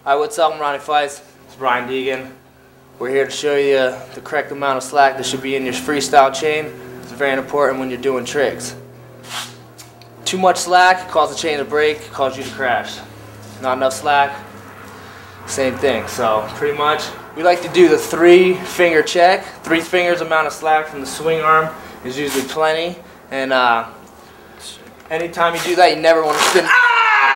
Hi, what's up? I'm Ronnie Faisst. It's Brian Deegan. We're here to show you the correct amount of slack that should be in your freestyle chain. It's very important when you're doing tricks. Too much slack causes the chain to break, cause you to crash. Not enough slack, same thing. So pretty much, we like to do the 3-finger check. 3 fingers amount of slack from the swing arm is usually plenty. And anytime you do that, you never want to spin